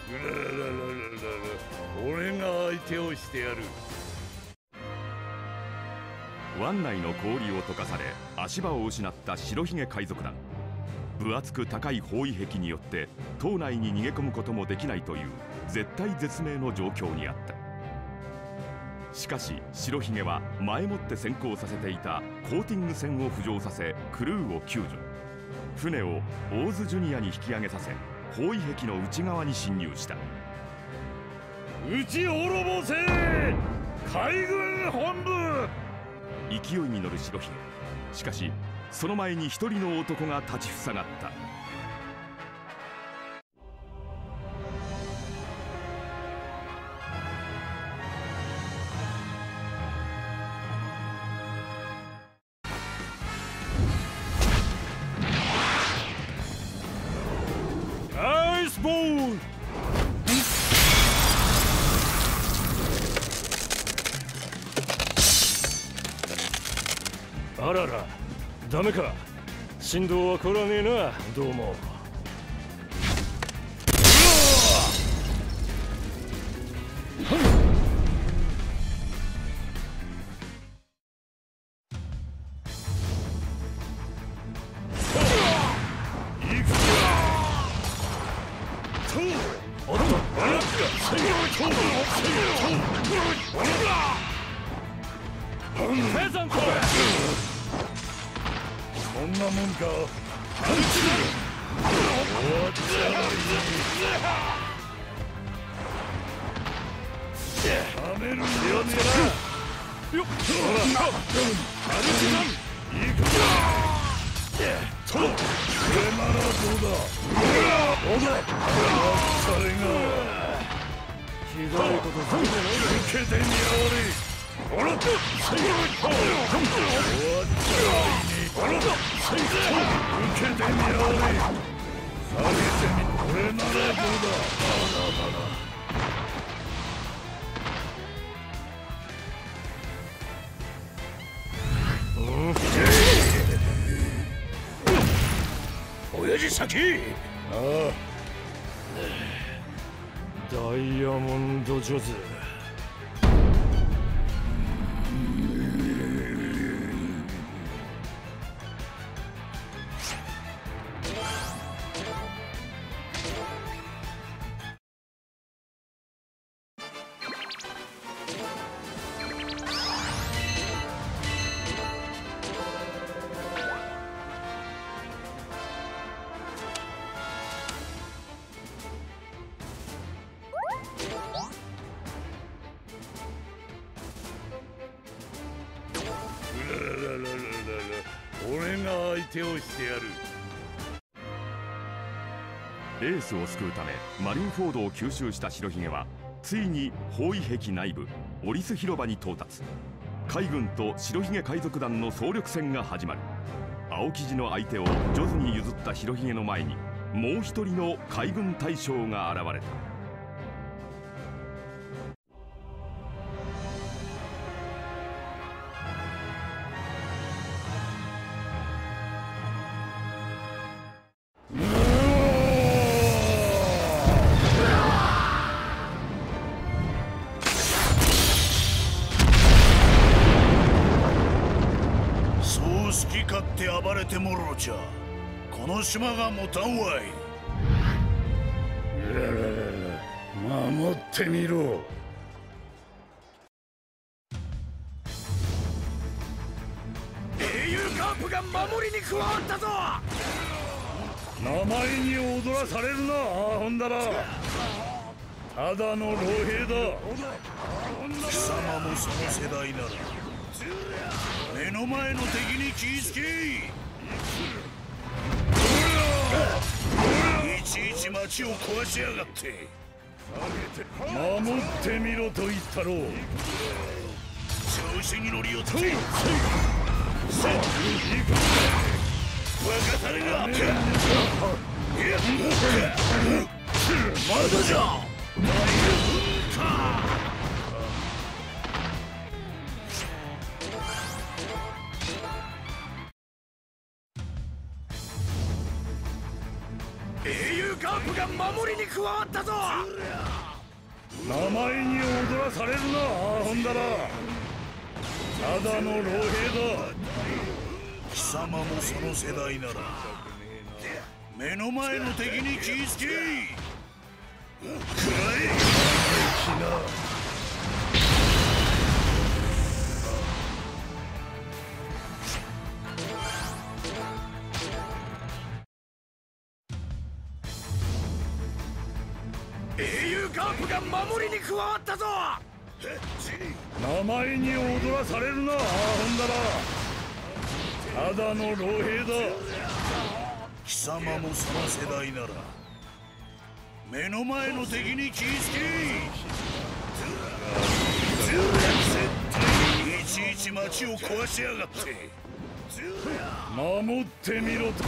俺が相手をしてやる。 湾内の氷を溶かされ足場を失った白ひげ海賊団。分厚く高い包囲壁によって島内に逃げ込むこともできないという絶体絶命の状況にあった。しかし白ひげは前もって先行させていたコーティング船を浮上させクルーを救助。船をオーズジュニアに引き上げさせ包囲壁の内側に侵入した。 撃ち滅ぼせ海軍本部。 勢いに乗る白ひげ。しかしその前に一人の男が立ちふさがった。 アイスボール。あらら、ダメか。振動は来らねえな、どうも。そんなもんか。やめるんだよな。よっ、ほら、ハルチさん、いくぞ。と、これならどうだ。おだ、それが。ひどいことするじゃないか。受けてみやがれ。ほらっ、終わっちゃいに。ほらっ、受けてみやがれ。下げてみ、これならどうだ。親父先。ああ。ダイヤモンドジョズ。俺が相手をしてやる。 エースを救うためマリンフォードを吸収した白ひげはついに包囲壁内部オリス広場に到達。海軍と白ひげ海賊団の総力戦が始まる。青生地の相手をジョズに譲った白ひげの前にもう一人の海軍大将が現れた。 好き勝手暴れてもろうちゃこの島が持たんわい。守ってみろ。英雄カープが守りに加わったぞ。名前に踊らされるな、ほんだら。ただの老兵だ。貴様もその世代なら目の前の敵に気ぃつけ。いちいち町を壊しやがって。守ってみろと言ったろう。調子に乗りよってさあ若されがまだじゃ。 英雄カープが守りに加わったぞ。名前に踊らされるな、アホンダラ。ただの老兵だ。貴様もその世代なら目の前の敵に気ぃつけ。食らえ。英雄カープが守りに加わったぞ。名前に踊らされるな、アホンダラ。ただの老兵だ。貴様もその世代なら目の前の敵に気ぃつけ。いちいち町を壊しやがって。守ってみろと。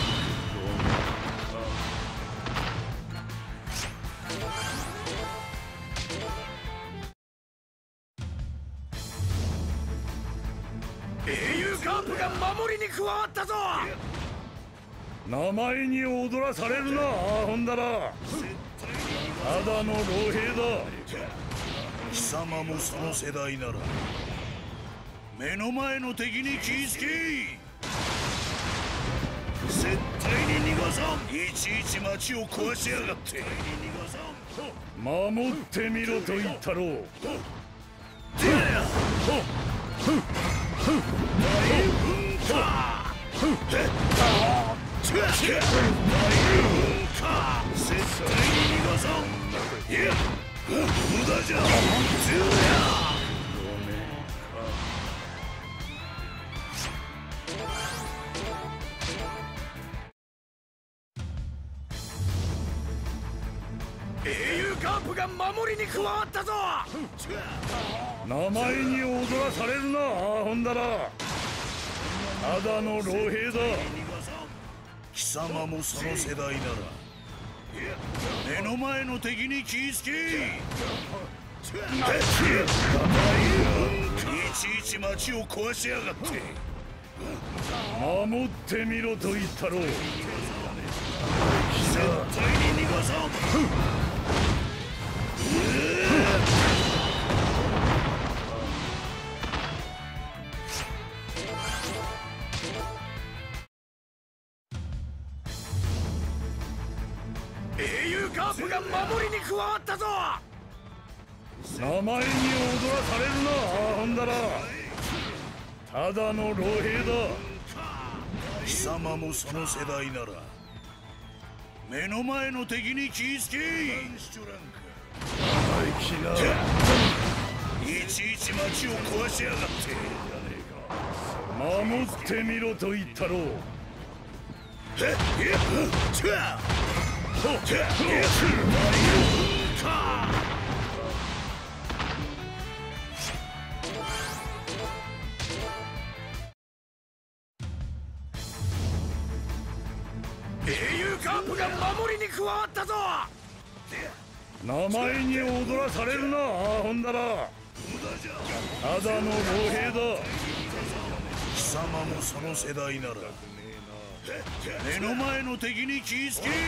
英雄カープが守りに加わったぞ。名前に踊らされるな、アホンダラ。ただの老兵だ。貴様もその世代なら目の前の敵に気ぃつけ。絶対に逃がさん。いちいち町を壊しやがって。守ってみろと言ったろう。絶対に逃がさん。いや、無駄じゃ。英雄カープが守りに加わったぞ。名前に踊らされるな、アホンダラ。ただの老兵だ。貴様もその世代なら目の前の敵に気ぃつけ。いちいち町を壊しやがって。守ってみろと言ったろう。絶対に逃がさん。英雄カープが守りに加わったぞ。名前に踊らされるな、アホンダラ。ただの老兵だ。貴様もその世代なら目の前の敵に気ぃつけ。いちいち町を壊しやがって。守ってみろと言ったろう。英雄カープが守りに加わったぞ。名前に踊らされるな、アホンダラ。ただの老兵だ。貴様もその世代なら目の前の敵に気ぃつけ。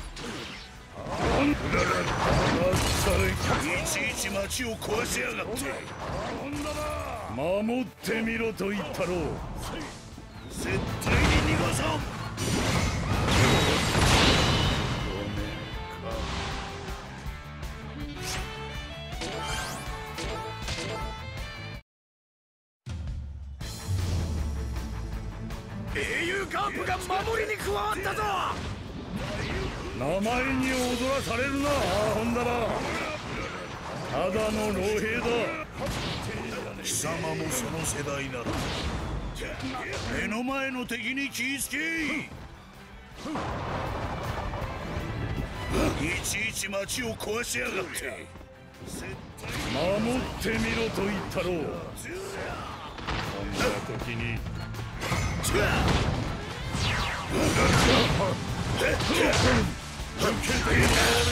いちいち町を壊しやがって。守ってみろと言ったろう。絶対に逃がさん。英雄カープが守りに加わったぞ。名前に踊らされるな、アホンダラ。ただの老兵だ。貴様もその世代なら目の前の敵に気ぃつけ。いちいち町を壊しやがって。守ってみろと言ったろう。こんな時に受けてみろ。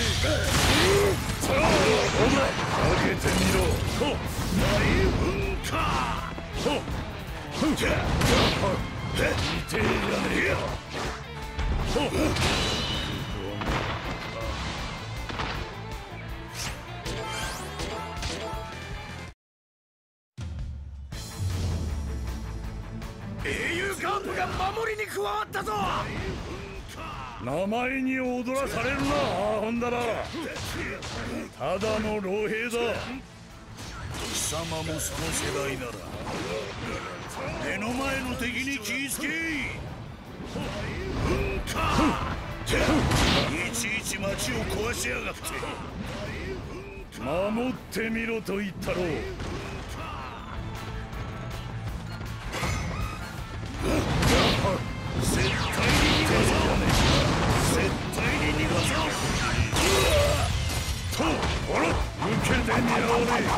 上げてみろ。大噴火。見ていらねえよ。 ったぞ。 名前に踊らされるな、アホンダラ。ただの老兵だ。貴様もその世代なら目の前の敵に気ぃつけ。いちいち町を壊しやがって。守ってみろと言ったろう。絶対に逃がそう。絶対に逃がそう。と、受けてみろれ。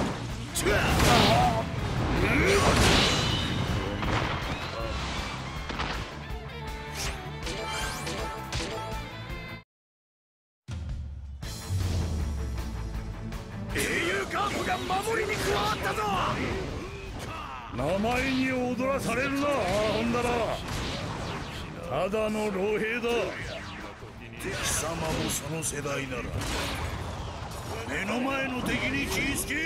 英雄カープが守りに加わったぞ。 名前に踊らされるな、アホンダラ。ただの老兵だ。貴様もその世代なら目の前の敵に気ぃつけ。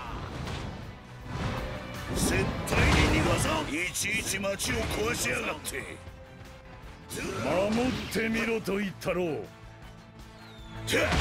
絶対に逃がそう。いちいち町を壊しやがって。守ってみろと言ったろう。食らえ。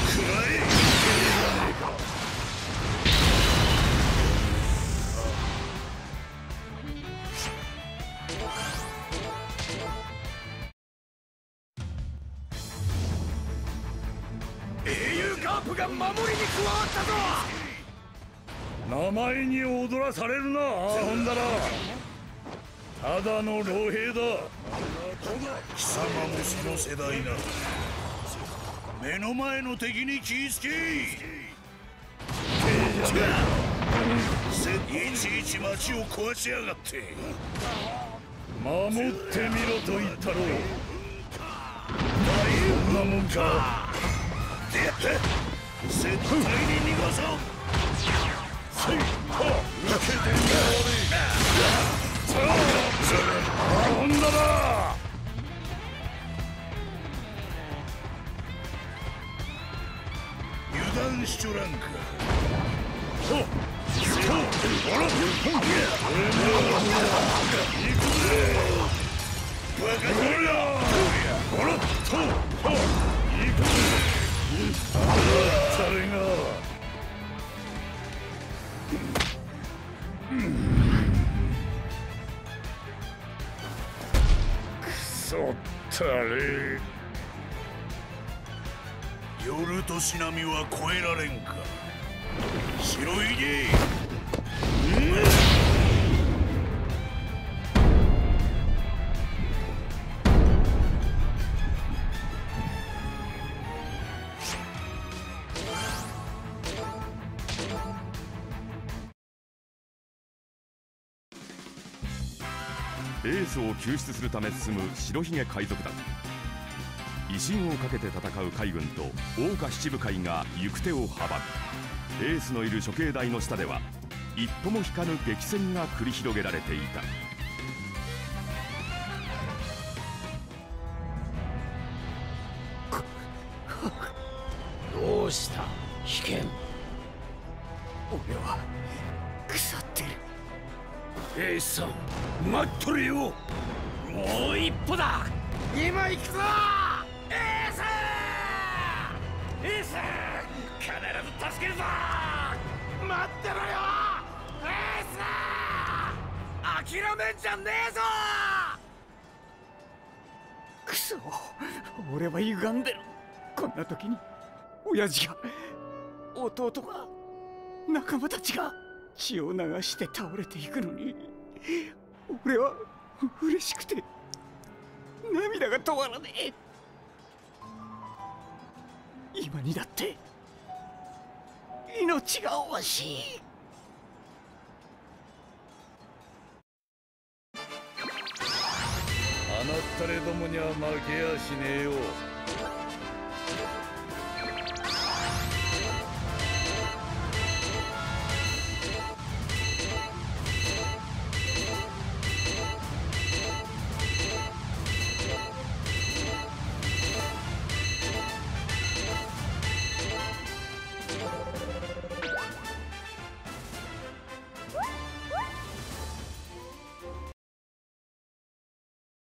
英雄カープが守りに加わったぞ。 名前に踊らされるな、アホンダラ。ただの老兵だ。貴様もその世代なら目の前の敵に気ぃつけ。いちいち町を壊しやがって。守ってみろと言ったろう。そんなもんか。絶対に逃がそう。受けてみろれ。アホンダラ。油断しちょらんか。くそったれ。夜としなみは越えられんか。白いで。 エースを救出するため進む白ひげ海賊団。威信をかけて戦う海軍と桜花七部会が行く手を阻む。エースのいる処刑台の下では一歩も引かぬ激戦が繰り広げられていた。 どうした危険。俺は腐ってる。エースさん待っとれよ。もう一歩だ。今行くぞエース。エース必ず助けるぞ。待ってろよエース。諦めんじゃねえぞ。くそ、俺は歪んでる。こんな時に親父が、弟が、仲間たちが血を流して倒れていくのに、俺は嬉しくて涙が止まらねえ。今にだって命が惜しい。 あなったれどもには負けやしねえよ。